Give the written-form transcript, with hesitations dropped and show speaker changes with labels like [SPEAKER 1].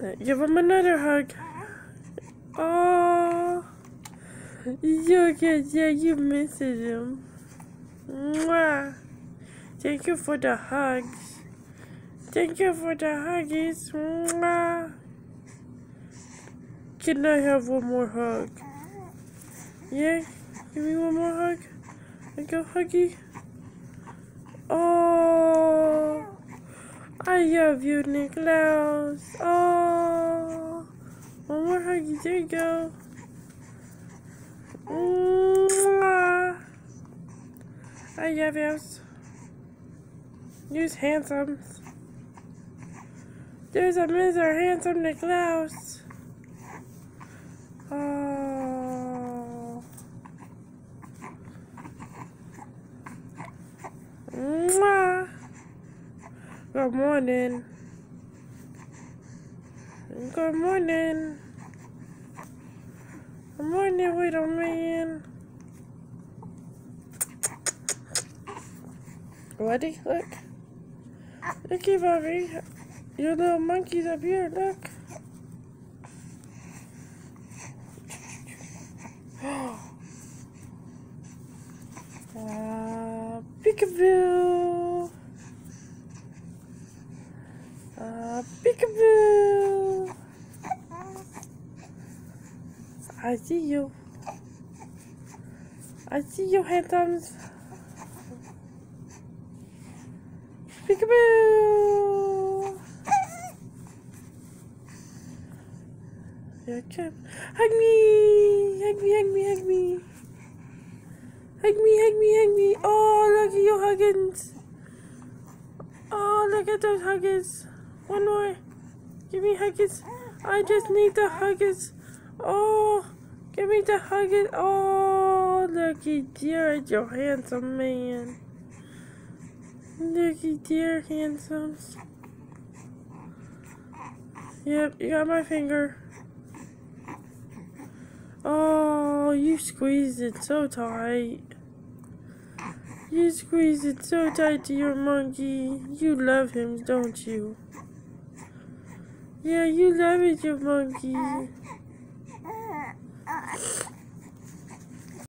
[SPEAKER 1] Give him another hug. Oh, you can, yeah, you missing him. Mwah. Thank you for the hugs. Thank you for the huggies. Mwah. Can I have one more hug? Yeah? Give me one more hug. I go huggy. Oh, I love you, Niklaus. Oh, one more huggy. There you go. Mwah. I love you. Use handsome. There's a Mr. Handsome Niklaus. Oh. Mwah. Good morning. Good morning. Good morning, little man. Ready? Look. Looky, Bobby. Your little monkey's up here. Look. Peekaboo. Peekaboo. I see you. I see you, handsomes. Peekaboo. Here, come. Hug me. Hug me, hug me, hug me. Hug me, hug me, hug me. Oh, look at your huggins. Oh, look at those huggins. One more. Give me huggins. I just need the huggins. Oh, give me the huggins. Oh, looky dear, you're handsome man. Looky dear, handsomes. Yep, you got my finger. Oh, you squeezed it so tight. You squeezed it so tight to your monkey. You love him, don't you? Yeah, you love it, your monkey.